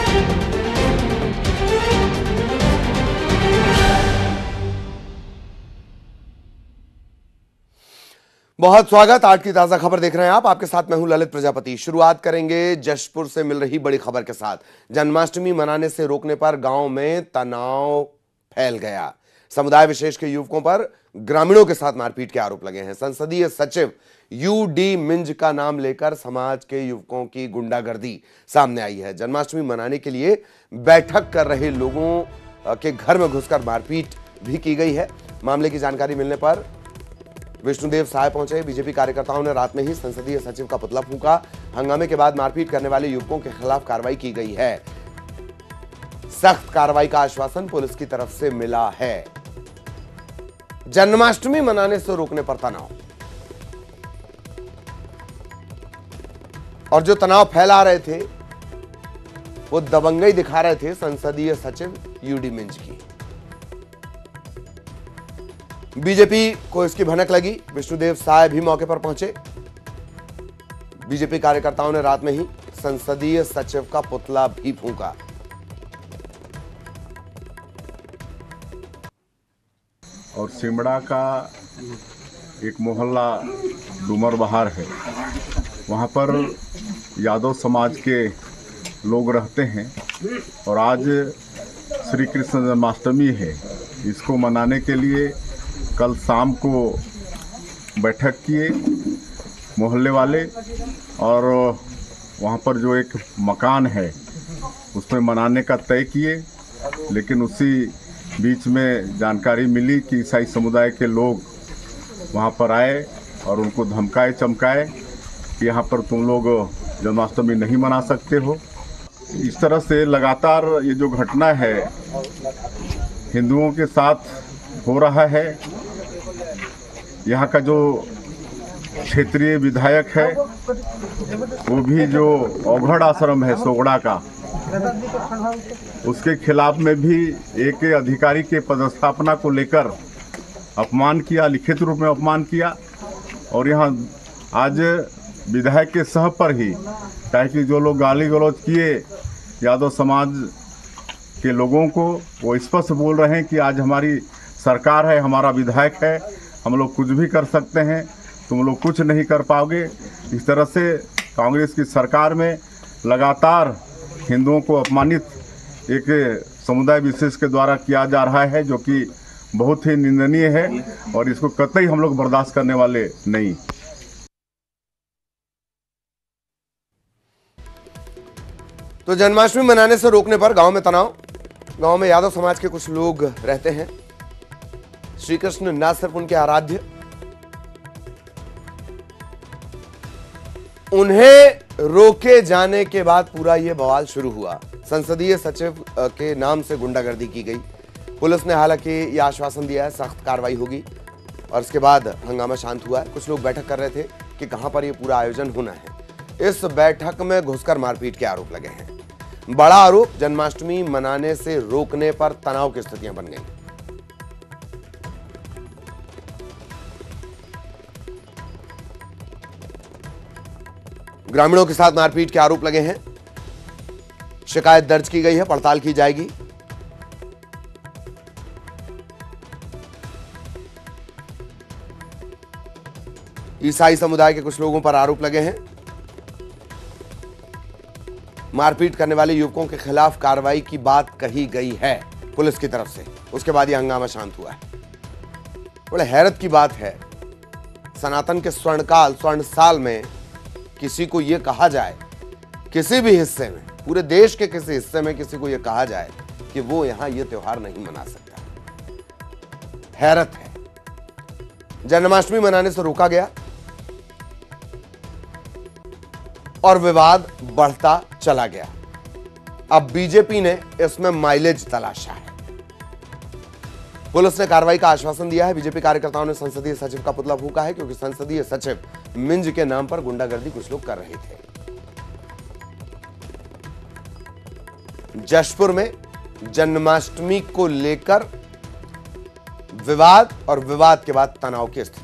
बहुत स्वागत। आज की ताजा खबर देख रहे हैं आप। आपके साथ मैं हूं ललित प्रजापति। शुरुआत करेंगे जशपुर से मिल रही बड़ी खबर के साथ। जन्माष्टमी मनाने से रोकने पर गांव में तनाव फैल गया। समुदाय विशेष के युवकों पर ग्रामीणों के साथ मारपीट के आरोप लगे हैं। संसदीय सचिव यूडी मिंज का नाम लेकर समाज के युवकों की गुंडागर्दी सामने आई है। जन्माष्टमी मनाने के लिए बैठक कर रहे लोगों के घर में घुसकर मारपीट भी की गई है। मामले की जानकारी मिलने पर विष्णुदेव सहाय पहुंचे। बीजेपी कार्यकर्ताओं ने रात में ही संसदीय सचिव का पुतला फूंका। हंगामे के बाद मारपीट करने वाले युवकों के खिलाफ कार्रवाई की गई है। सख्त कार्रवाई का आश्वासन पुलिस की तरफ से मिला है। जन्माष्टमी मनाने से रोकने पर तनाव, और जो तनाव फैला रहे थे वो दबंगई दिखा रहे थे संसदीय सचिव यूडी मिंज की। बीजेपी को इसकी भनक लगी। विष्णुदेव साय भी मौके पर पहुंचे। बीजेपी कार्यकर्ताओं ने रात में ही संसदीय सचिव का पुतला भी फूंका। और सिमड़ा का एक मोहल्ला डूमर बहार है, वहाँ पर यादव समाज के लोग रहते हैं और आज श्री कृष्ण जन्माष्टमी है। इसको मनाने के लिए कल शाम को बैठक किए मोहल्ले वाले, और वहाँ पर जो एक मकान है उसमें मनाने का तय किए। लेकिन उसी बीच में जानकारी मिली कि ईसाई समुदाय के लोग वहाँ पर आए और उनको धमकाए चमकाए कि यहाँ पर तुम लोग जन्माष्टमी नहीं मना सकते हो। इस तरह से लगातार ये जो घटना है हिंदुओं के साथ हो रहा है। यहाँ का जो क्षेत्रीय विधायक है वो भी, जो औघड़ आश्रम है सोगड़ा का, उसके खिलाफ में भी एक अधिकारी के पदस्थापना को लेकर अपमान किया, लिखित रूप में अपमान किया। और यहाँ आज विधायक के सह पर ही, ताकि जो लोग गाली गलौज किए यादव समाज के लोगों को, वो स्पष्ट बोल रहे हैं कि आज हमारी सरकार है, हमारा विधायक है, हम लोग कुछ भी कर सकते हैं, तुम लोग कुछ नहीं कर पाओगे। इस तरह से कांग्रेस की सरकार में लगातार हिंदुओं को अपमानित एक समुदाय विशेष के द्वारा किया जा रहा है, जो कि बहुत ही निंदनीय है और इसको कतई हम लोग बर्दाश्त करने वाले नहीं। तो जन्माष्टमी मनाने से रोकने पर गांव में तनाव। गांव में यादव समाज के कुछ लोग रहते हैं। श्री कृष्ण न सिर्फ उनके आराध्य, उन्हें रोके जाने के बाद पूरा यह बवाल शुरू हुआ। संसदीय सचिव के नाम से गुंडागर्दी की गई। पुलिस ने हालांकि यह आश्वासन दिया है सख्त कार्रवाई होगी, और इसके बाद हंगामा शांत हुआ है। कुछ लोग बैठक कर रहे थे कि कहां पर यह पूरा आयोजन होना है। इस बैठक में घुसकर मारपीट के आरोप लगे हैं। बड़ा आरोप, जन्माष्टमी मनाने से रोकने पर तनाव की स्थितियां बन गई। ग्रामीणों के साथ मारपीट के आरोप लगे हैं। शिकायत दर्ज की गई है, पड़ताल की जाएगी। ईसाई समुदाय के कुछ लोगों पर आरोप लगे हैं। मारपीट करने वाले युवकों के खिलाफ कार्रवाई की बात कही गई है पुलिस की तरफ से। उसके बाद यह हंगामा शांत हुआ है। बड़े हैरत की बात है, सनातन के स्वर्णकाल, स्वर्ण साल में किसी को यह कहा जाए, किसी भी हिस्से में, पूरे देश के किसी हिस्से में किसी को यह कहा जाए कि वो यहां यह त्योहार नहीं मना सकता। हैरत है। जन्माष्टमी मनाने से रोका गया और विवाद बढ़ता चला गया। अब बीजेपी ने इसमें माइलेज तलाशा है। पुलिस ने कार्रवाई का आश्वासन दिया है। बीजेपी कार्यकर्ताओं ने संसदीय सचिव का पुतला फूंका है, क्योंकि संसदीय सचिव मिंज के नाम पर गुंडागर्दी कुछ लोग कर रहे थे। जशपुर में जन्माष्टमी को लेकर विवाद और विवाद के बाद तनाव की स्थिति।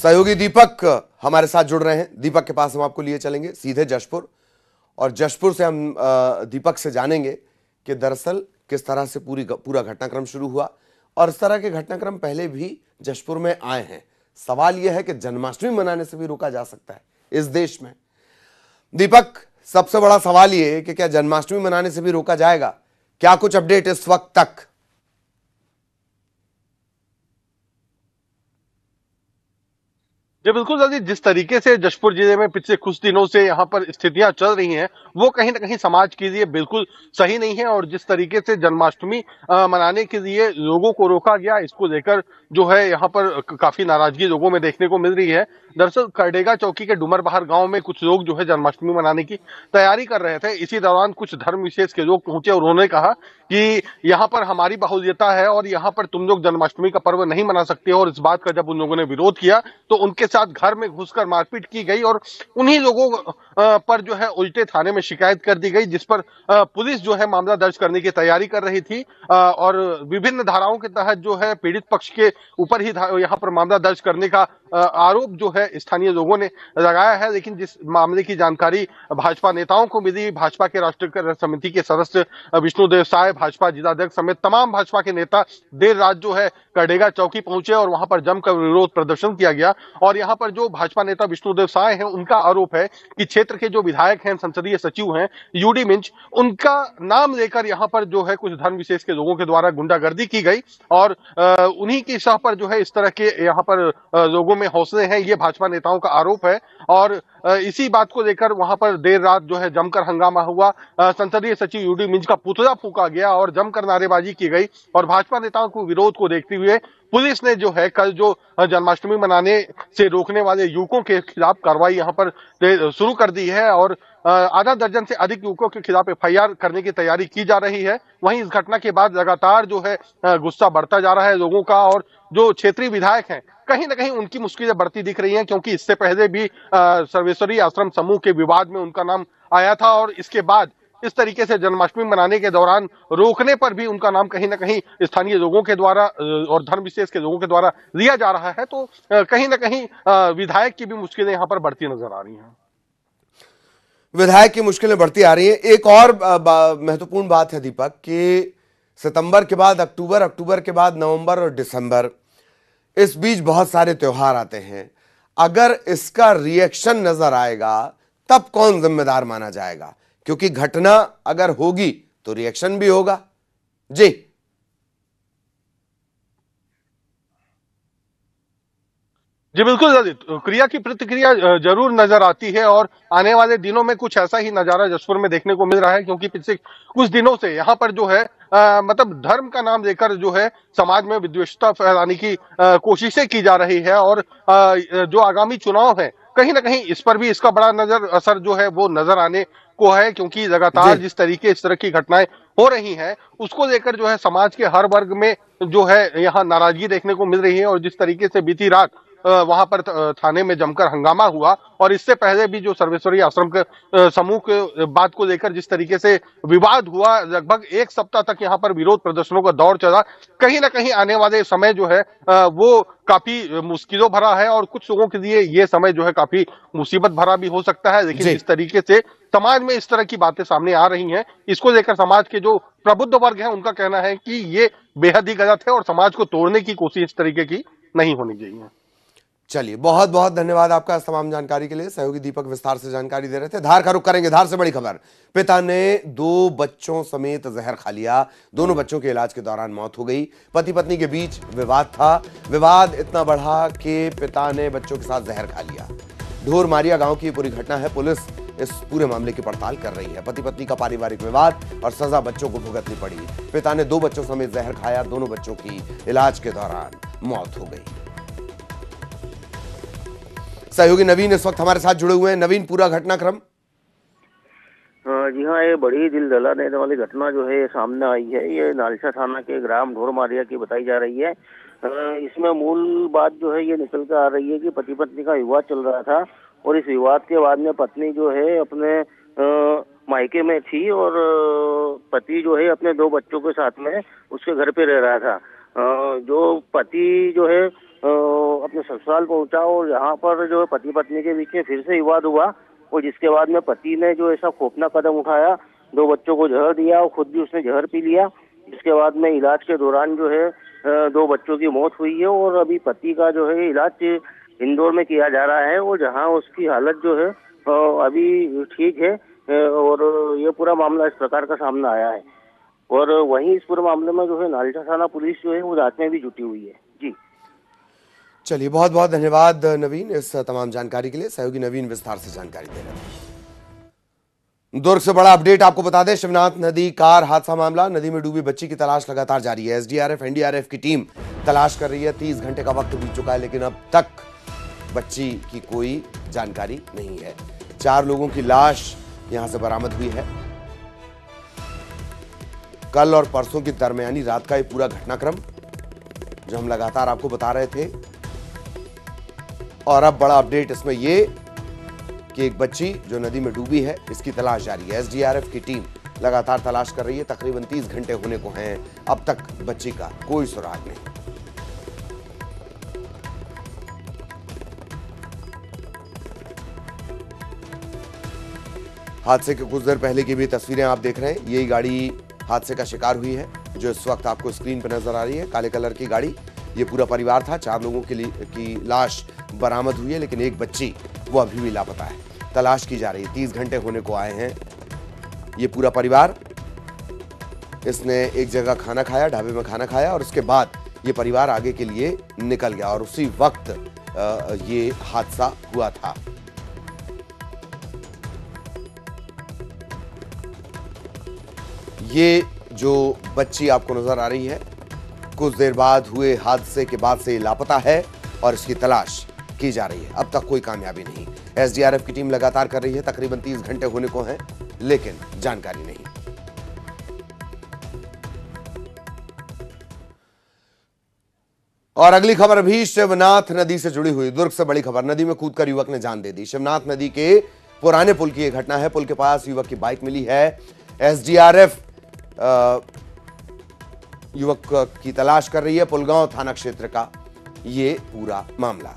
सहयोगी दीपक हमारे साथ जुड़ रहे हैं। दीपक के पास हम आपको लिए चलेंगे सीधे जशपुर, और जशपुर से हम दीपक से जानेंगे कि दरअसल किस तरह से पूरा घटनाक्रम शुरू हुआ, और इस तरह के घटनाक्रम पहले भी जशपुर में आए हैं। सवाल यह है कि जन्माष्टमी मनाने से भी रोका जा सकता है इस देश में? दीपक, सबसे बड़ा सवाल यह है कि क्या जन्माष्टमी मनाने से भी रोका जाएगा? क्या कुछ अपडेट इस वक्त तक? जी बिल्कुल दादी, जिस तरीके से जशपुर जिले में पिछले कुछ दिनों से यहाँ पर स्थितियां चल रही हैं वो कहीं ना कहीं समाज के लिए बिल्कुल सही नहीं है। और जिस तरीके से जन्माष्टमी मनाने के लिए लोगों को रोका गया, इसको लेकर जो है यहाँ पर काफी नाराजगी लोगों में देखने को मिल रही है। दरअसल करडेगा चौकी के डुमर बहार गांव में कुछ लोग जो है जन्माष्टमी मनाने की तैयारी कर रहे थे। इसी दौरान कुछ धर्म विशेष के लोग पहुंचे और उन्होंने कहा कि यहाँ पर हमारी बहुल्यता है और यहाँ पर तुम लोग जन्माष्टमी का पर्व नहीं मना सकते हो। और इस बात का जब उन लोगों ने विरोध किया तो उनके साथ घर में घुसकर मारपीट की गई और उन्हीं लोगों पर जो है उल्टे थाने में शिकायत कर दी गई, जिस पर पुलिस जो है मामला दर्ज करने की तैयारी कर रही थी। और विभिन्न धाराओं के तहत जो है पीड़ित पक्ष के ऊपर ही यहाँ पर मामला दर्ज करने का आरोप जो है स्थानीय लोगों ने लगाया है। लेकिन जिस मामले की जानकारी भाजपा नेताओं को मिली, भाजपा के राष्ट्रीय समिति के सदस्य विष्णुदेव साय, भाजपा जिलाध्यक्ष समेत तमाम भाजपा के नेता देर रात जो है करडेगा चौकी पहुंचे और वहां पर जमकर विरोध प्रदर्शन किया गया। और यहाँ पर जो भाजपा नेता विष्णुदेव साय हैं, उनका आरोप है कि क्षेत्र के जो विधायक हैं, संसदीय सचिव हैं यूडी मिंज, उनका नाम लेकर यहाँ पर जो है कुछ धर्म विशेष के लोगों के द्वारा गुंडागर्दी की गई और उन्हीं की शाह पर जो है इस तरह के यहाँ पर लोगों में हौसले हैं, ये भाजपा नेताओं का आरोप है। और इसी बात को लेकर वहां पर देर रात जो है जमकर हंगामा हुआ। संसदीय सचिव यूडी मिंज का पुतला फूंका गया और जमकर नारेबाजी की गई। और भाजपा नेताओं को विरोध को देखते हुए पुलिस ने जो है कल जो जन्माष्टमी मनाने से रोकने वाले युवकों के खिलाफ कार्रवाई यहाँ पर शुरू कर दी है और आधा दर्जन से अधिक युवकों के खिलाफ एफआईआर करने की तैयारी की जा रही है। वहीं इस घटना के बाद लगातार जो है गुस्सा बढ़ता जा रहा है लोगों का, और जो क्षेत्रीय विधायक हैं कहीं ना कहीं उनकी मुश्किलें बढ़ती दिख रही हैं, क्योंकि इससे पहले भी सर्वेश्वरी आश्रम समूह के विवाद में उनका नाम आया था और इसके बाद इस तरीके से जन्माष्टमी मनाने के दौरान रोकने पर भी उनका नाम कहीं ना कहीं स्थानीय लोगों के द्वारा और धर्म विशेष के लोगों के द्वारा लिया जा रहा है। तो कहीं ना कहीं विधायक की भी मुश्किलें यहाँ पर बढ़ती नजर आ रही हैं। विधायक की मुश्किलें बढ़ती आ रही हैं। एक और महत्वपूर्ण बात है दीपक कि सितंबर के बाद अक्टूबर, अक्टूबर के बाद नवंबर और दिसंबर, इस बीच बहुत सारे त्योहार आते हैं। अगर इसका रिएक्शन नजर आएगा तब कौन जिम्मेदार माना जाएगा? क्योंकि घटना अगर होगी तो रिएक्शन भी होगा। जी जी बिल्कुल ललित, क्रिया की प्रतिक्रिया जरूर नजर आती है और आने वाले दिनों में कुछ ऐसा ही नजारा जशपुर में देखने को मिल रहा है, क्योंकि पिछले कुछ दिनों से यहाँ पर जो है मतलब धर्म का नाम लेकर जो है समाज में विद्वेषता फैलाने की कोशिशें की जा रही है। और जो आगामी चुनाव है कहीं ना कहीं इस पर भी इसका बड़ा नजर असर जो है वो नजर आने को है, क्योंकि लगातार जिस तरीके इस तरह की घटनाएं हो रही हैं उसको लेकर जो है समाज के हर वर्ग में जो है यहाँ नाराजगी देखने को मिल रही है। और जिस तरीके से बीती रात वहां पर थाने में जमकर हंगामा हुआ और इससे पहले भी जो सर्वेश्वरी आश्रम के समूह के बात को लेकर जिस तरीके से विवाद हुआ, लगभग एक सप्ताह तक यहाँ पर विरोध प्रदर्शनों का दौर चला। कहीं ना कहीं आने वाले समय जो है वो काफी मुश्किलों भरा है और कुछ लोगों के लिए ये समय जो है काफी मुसीबत भरा भी हो सकता है। लेकिन जिस तरीके से समाज में इस तरह की बातें सामने आ रही हैं, इसको लेकर समाज के जो प्रबुद्ध वर्ग है उनका कहना है कि ये बेहद ही गलत है और समाज को तोड़ने की कोशिश इस तरीके की नहीं होनी चाहिए। चलिए, बहुत बहुत धन्यवाद आपका इस तमाम जानकारी के लिए। सहयोगी दीपक विस्तार से जानकारी दे रहे थे। धार का रुख करेंगे। धार से बड़ी खबर, पिता ने 2 बच्चों समेत जहर खा लिया। दोनों बच्चों के इलाज के दौरान मौत हो गई। पति पत्नी के बीच विवाद था। विवाद इतना बढ़ा कि पिता ने बच्चों के साथ जहर खा लिया। ढोर मारिया गांव की पूरी घटना है। पुलिस इस पूरे मामले की पड़ताल कर रही है। पति पत्नी का पारिवारिक विवाद और सजा बच्चों को भुगतनी पड़ी। पिता ने 2 बच्चों समेत जहर खाया। दोनों बच्चों की इलाज के दौरान मौत हो गई। सहयोगी नवीन इस वक्त हमारे साथ जुड़े हुए हैं। नवीन, पूरा घटनाक्रम। जी हाँ, ये बड़ी दिल दहला देने वाली घटना जो है सामने आई है। ये नालसा थाना के ग्राम ढोरमारिया की बताई जा रही है। इसमें मूल बात जो है ये निकल कर आ रही है कि पति पत्नी का विवाद चल रहा था और इस विवाद के बाद में पत्नी जो है अपने मायके में थी और पति जो है अपने 2 बच्चों के साथ में उसके घर पे रह रहा था। जो पति जो है अपने ससुराल पहुंचा और यहाँ पर जो है पति पत्नी के बीच में फिर से विवाद हुआ और जिसके बाद में पति ने जो ऐसा खौफनाक कदम उठाया, 2 बच्चों को जहर दिया और खुद भी उसने जहर पी लिया। जिसके बाद में इलाज के दौरान जो है 2 बच्चों की मौत हुई है और अभी पति का जो है इलाज इंदौर में किया जा रहा है और जहाँ उसकी हालत जो है अभी ठीक है और ये पूरा मामला इस प्रकार का सामने आया है। और वहीं इस पूरे मामले में जो है नालचा थाना पुलिस जो है वो जांच में भी जुटी हुई है। जी चलिए, बहुत बहुत धन्यवाद नवीन इस तमाम जानकारी के लिए। सहयोगी नवीन विस्तार से जानकारी दे रहे हैं। दुर्ग से बड़ा अपडेट आपको बता दें, शिवनाथ नदी कार हादसा मामला, नदी में डूबी बच्ची की तलाश लगातार जारी है। एसडीआरएफ एनडीआरएफ की टीम तलाश कर रही है। 30 घंटे का वक्त बीत चुका है लेकिन अब तक बच्ची की कोई जानकारी नहीं है। 4 लोगों की लाश यहां से बरामद हुई है। कल और परसों की दरमियानी रात का ये पूरा घटनाक्रम जो हम लगातार आपको बता रहे थे। और अब बड़ा अपडेट इसमें ये कि एक बच्ची जो नदी में डूबी है, इसकी तलाश जारी है। एसडीआरएफ की टीम लगातार तलाश कर रही है। तकरीबन 30 घंटे होने को हैं, अब तक बच्ची का कोई सुराग नहीं। हादसे के कुछ देर पहले की भी तस्वीरें आप देख रहे हैं। यही गाड़ी हादसे का शिकार हुई है जो इस वक्त आपको स्क्रीन पर नजर आ रही है। काले कलर की गाड़ी, ये पूरा परिवार था। 4 लोगों की लाश बरामद हुई है लेकिन एक बच्ची वो अभी भी लापता है। तलाश की जा रही है। 30 घंटे होने को आए हैं। ये पूरा परिवार, इसने एक जगह खाना खाया, ढाबे में खाना खाया और उसके बाद ये परिवार आगे के लिए निकल गया और उसी वक्त ये हादसा हुआ था। ये जो बच्ची आपको नजर आ रही है, कुछ देर बाद हुए हादसे के बाद से लापता है और इसकी तलाश की जा रही है। अब तक कोई कामयाबी नहीं। एसडीआरएफ की टीम लगातार कर रही है। तकरीबन 30 घंटे होने को हैं लेकिन जानकारी नहीं। और अगली खबर भी शिवनाथ नदी से जुड़ी हुई। दुर्ग से बड़ी खबर, नदी में कूदकर युवक ने जान दे दी। शिवनाथ नदी के पुराने पुल की यह घटना है। पुल के पास युवक की बाइक मिली है। एसडीआरएफ युवक की तलाश कर रही है। पुलगांव थाना क्षेत्र का ये पूरा मामला।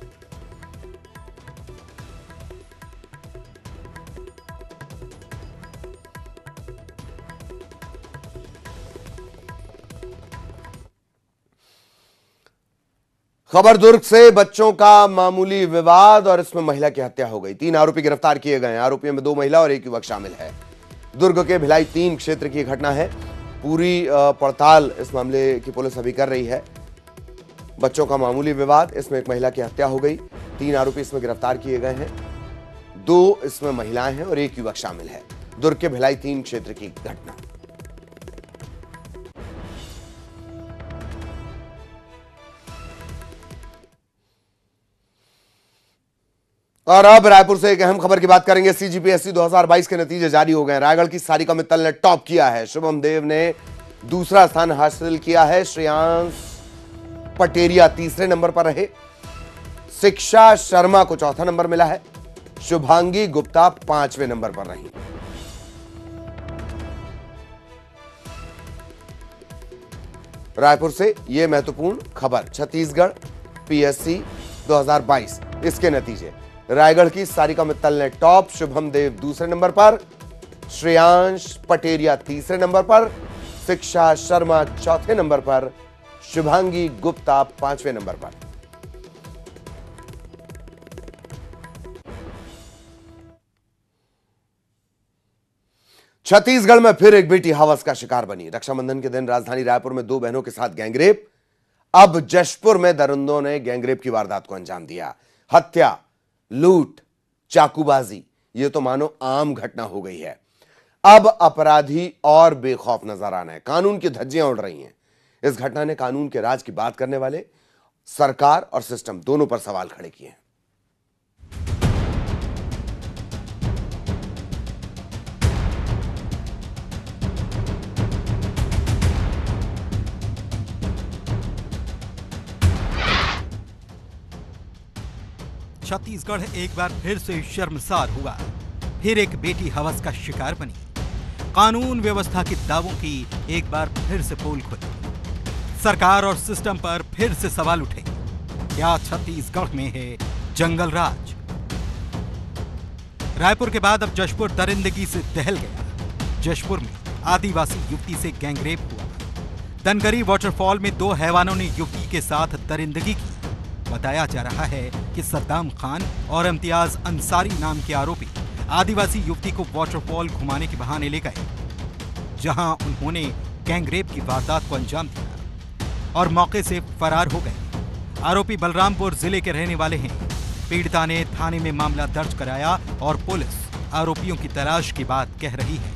खबर दुर्ग से, बच्चों का मामूली विवाद और इसमें महिला की हत्या हो गई। 3 आरोपी गिरफ्तार किए गए हैं। आरोपियों में 2 महिला और 1 युवक शामिल है। दुर्ग के भिलाई 3 क्षेत्र की घटना है। पूरी पड़ताल इस मामले की पुलिस अभी कर रही है। बच्चों का मामूली विवाद, इसमें एक महिला की हत्या हो गई। 3 आरोपी इसमें गिरफ्तार किए गए हैं। 2 इसमें महिलाएं हैं और 1 युवक शामिल है। दुर्ग के भिलाई 3 क्षेत्र की घटना। और अब रायपुर से एक अहम खबर की बात करेंगे। सीजीपीएससी 2022 के नतीजे जारी हो गए। रायगढ़ की सारिका मित्तल ने टॉप किया है। शुभम देव ने दूसरा स्थान हासिल किया है। श्रेयांश पटेरिया तीसरे नंबर पर रहे। शिक्षा शर्मा को चौथा नंबर मिला है। शुभांगी गुप्ता 5वें नंबर पर रही। रायपुर से यह महत्वपूर्ण खबर, छत्तीसगढ़ पीएससी 2022 इसके नतीजे। रायगढ़ की सारिका मित्तल ने टॉप, शुभम देव दूसरे नंबर पर, श्रेयांश पटेरिया तीसरे नंबर पर, शिक्षा शर्मा चौथे नंबर पर, शुभांगी गुप्ता 5वें नंबर पर। छत्तीसगढ़ में फिर एक बेटी हवस का शिकार बनी। रक्षाबंधन के दिन राजधानी रायपुर में 2 बहनों के साथ गैंगरेप। अब जशपुर में दरिंदों ने गैंगरेप की वारदात को अंजाम दिया। हत्या, लूट, चाकूबाजी, ये तो मानो आम घटना हो गई है। अब अपराधी और बेखौफ नजर आना है। कानून की धज्जियां उड़ रही हैं। इस घटना ने कानून के राज की बात करने वाले सरकार और सिस्टम दोनों पर सवाल खड़े किए हैं। छत्तीसगढ़ एक बार फिर से शर्मसार हुआ। फिर एक बेटी हवस का शिकार बनी। कानून व्यवस्था के दावों की एक बार फिर से पोल खुली। सरकार और सिस्टम पर फिर से सवाल उठे। क्या छत्तीसगढ़ में है जंगल राज? रायपुर के बाद अब जशपुर दरिंदगी से दहल गया। जशपुर में आदिवासी युवती से गैंगरेप हुआ। धनगरी वाटरफॉल में 2 हैवानों ने युवती के साथ दरिंदगी की। बताया जा रहा है कि सद्दाम खान और इम्तियाज अंसारी नाम के आरोपी आदिवासी युवती को वाटरफॉल घुमाने के बहाने ले गए, जहां उन्होंने गैंगरेप की वारदात को अंजाम दिया और मौके से फरार हो गए। आरोपी बलरामपुर जिले के रहने वाले हैं। पीड़िता ने थाने में मामला दर्ज कराया और पुलिस आरोपियों की तलाश की बात कह रही है।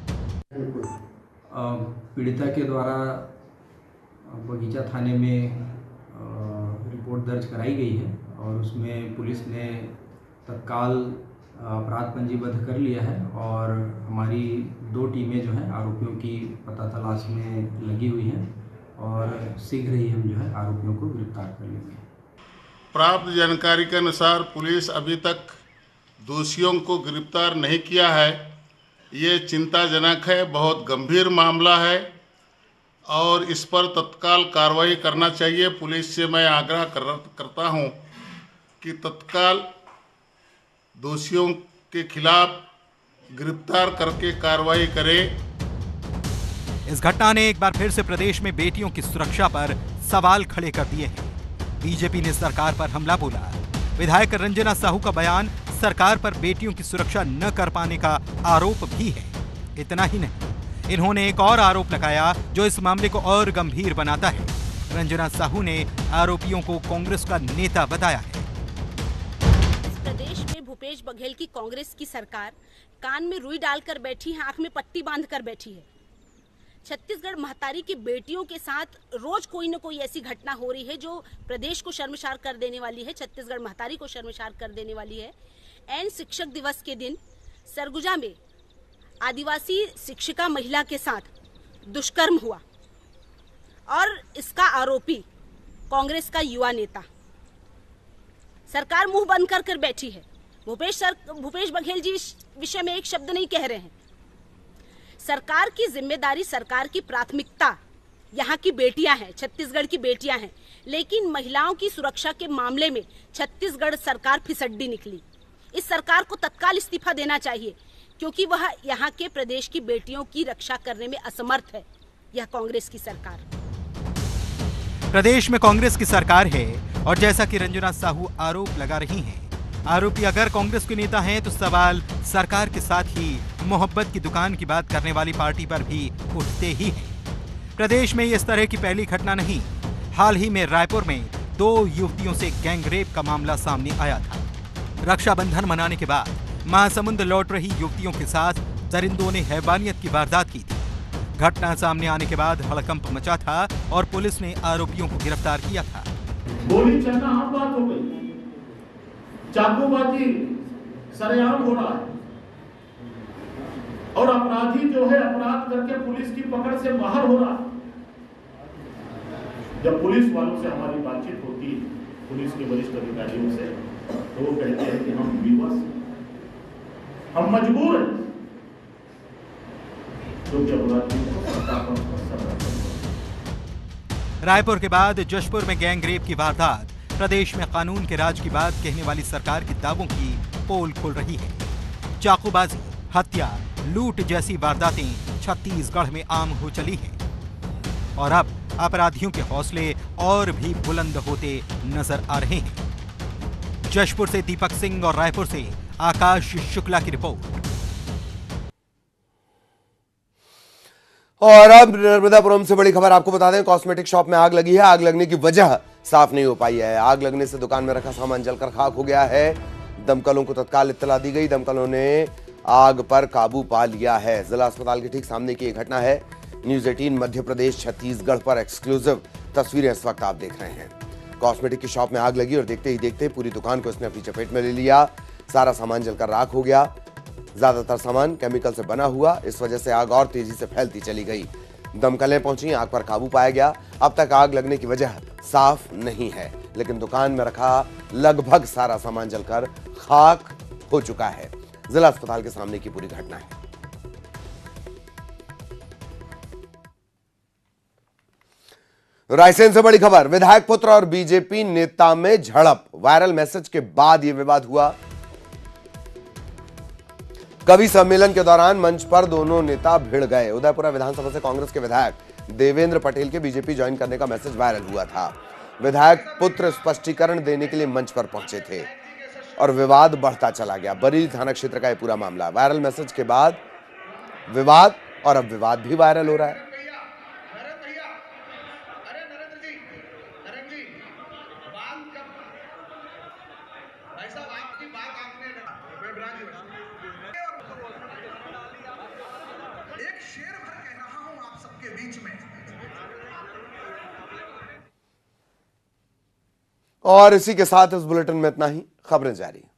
पीड़िता के द्वारा बगीचा थाने में रिपोर्ट दर्ज कराई गई है और उसमें पुलिस ने तत्काल अपराध पंजीबद्ध कर लिया है और हमारी 2 टीमें जो हैं आरोपियों की पता तलाश में लगी हुई हैं और शीघ्र ही हम जो है आरोपियों को गिरफ्तार कर लेंगे। प्राप्त जानकारी के अनुसार पुलिस अभी तक दोषियों को गिरफ्तार नहीं किया है। ये चिंताजनक है, बहुत गंभीर मामला है और इस पर तत्काल कार्रवाई करना चाहिए। पुलिस से मैं आग्रह करता हूं कि तत्काल दोषियों के खिलाफ गिरफ्तार करके कार्रवाई करे। इस घटना ने एक बार फिर से प्रदेश में बेटियों की सुरक्षा पर सवाल खड़े कर दिए हैं। बीजेपी ने सरकार पर हमला बोला। विधायक रंजना साहू का बयान सरकार पर बेटियों की सुरक्षा न कर पाने का आरोप भी है। इतना ही नहीं, इन्होंने एक और आरोप लगाया जो इस मामले को और गंभीर बनाता है। रंजना साहू ने आरोपियों को कांग्रेस का नेता बताया है। इस प्रदेश में भूपेश बघेल की कांग्रेस की सरकार कान में रुई डालकर बैठी है, आंख में पट्टी बांधकर बैठी है। छत्तीसगढ़ महतारी की बेटियों के साथ रोज कोई न कोई ऐसी घटना हो रही है जो प्रदेश को शर्मसार कर देने वाली है, छत्तीसगढ़ महतारी को शर्मसार कर देने वाली है। एन शिक्षक दिवस के दिन सरगुजा में आदिवासी शिक्षिका महिला के साथ दुष्कर्म हुआ और इसका आरोपी कांग्रेस का युवा नेता। सरकार मुंह बंद कर बैठी है। भूपेश बघेल जी इस विषय में एक शब्द नहीं कह रहे हैं। सरकार की जिम्मेदारी, सरकार की प्राथमिकता यहाँ की बेटियां हैं, छत्तीसगढ़ की बेटियां हैं, लेकिन महिलाओं की सुरक्षा के मामले में छत्तीसगढ़ सरकार फिसड्डी निकली। इस सरकार को तत्काल इस्तीफा देना चाहिए क्योंकि वह यहाँ के प्रदेश की बेटियों की रक्षा करने में असमर्थ है। यह कांग्रेस की सरकार, प्रदेश में कांग्रेस की सरकार है और जैसा कि रंजना साहू आरोप लगा रही हैं, आरोपी अगर कांग्रेस के नेता हैं तो सवाल सरकार के साथ ही मोहब्बत की दुकान की बात करने वाली पार्टी पर भी उठते ही हैं। प्रदेश में इस तरह की पहली घटना नहीं। हाल ही में रायपुर में 2 युवतियों से गैंगरेप का मामला सामने आया था। रक्षाबंधन मनाने के बाद महासमुंद लौट रही युवतियों के साथ दरिंदों ने हैवानियत की वारदात की थी। घटना सामने आने के बाद हड़कंप मचा था और पुलिस ने आरोपियों को गिरफ्तार किया था। गोली चलना आम बात हो गई, चाकूबाजी सरेआम हो रहा है और अपराधी जो है अपराध करके पुलिस की पकड़ से बाहर हो रहा है। जब पुलिस वालों से हमारी बातचीत होती है, पुलिस के वरिष्ठ अधिकारियों से, तो वो कहते हैं कि हम विवश, हम मजबूर हैं क्योंकि अपराधियों को सत्तापन रायपुर के बाद जशपुर में गैंगरेप की वारदात प्रदेश में कानून के राज की बात कहने वाली सरकार के दावों की पोल खोल रही है। चाकूबाजी, हत्या, लूट जैसी वारदातें छत्तीसगढ़ में आम हो चली हैं और अब अपराधियों के हौसले और भी बुलंद होते नजर आ रहे हैं। जशपुर से दीपक सिंह और रायपुर से आकाश शुक्ला की रिपोर्ट। और अब नर्मदापुरम से बड़ी खबर आपको बता दें, कॉस्मेटिक शॉप में आग लगी है। आग लगने की वजह साफ नहीं हो पाई है। आग लगने से दुकान में रखा सामान जलकर खाक हो गया है। दमकलों को तत्काल इत्तला दी गई। दमकलों ने आग पर काबू पा लिया है। जिला अस्पताल के ठीक सामने की घटना है। न्यूज 18 मध्य प्रदेश छत्तीसगढ़ पर एक्सक्लूसिव तस्वीरें इस वक्त आप देख रहे हैं। कॉस्मेटिक की शॉप में आग लगी और देखते ही देखते पूरी दुकान को इसने अपनी चपेट में ले लिया। सारा सामान जलकर राख हो गया। ज्यादातर सामान केमिकल से बना हुआ, इस वजह से आग और तेजी से फैलती चली गई। दमकलें पहुंची, आग पर काबू पाया गया। अब तक आग लगने की वजह साफ नहीं है, लेकिन दुकान में रखा लगभग सारा सामान जलकर खाक हो चुका है। जिला अस्पताल के सामने की पूरी घटना है। रायसेन से बड़ी खबर, विधायक पुत्र और बीजेपी नेता में झड़प। वायरल मैसेज के बाद यह विवाद हुआ। कवि सम्मेलन के दौरान मंच पर दोनों नेता भिड़ गए। उदयपुरा विधानसभा से कांग्रेस के विधायक देवेंद्र पटेल के बीजेपी ज्वाइन करने का मैसेज वायरल हुआ था। विधायक पुत्र स्पष्टीकरण देने के लिए मंच पर पहुंचे थे और विवाद बढ़ता चला गया। बरेली थाना क्षेत्र का यह पूरा मामला। वायरल मैसेज के बाद विवाद, और अब विवाद भी वायरल हो रहा है। एक शेर भर कह रहा हूं आप सबके बीच में। और इसी के साथ इस बुलेटिन में इतना ही। खबरें जारी।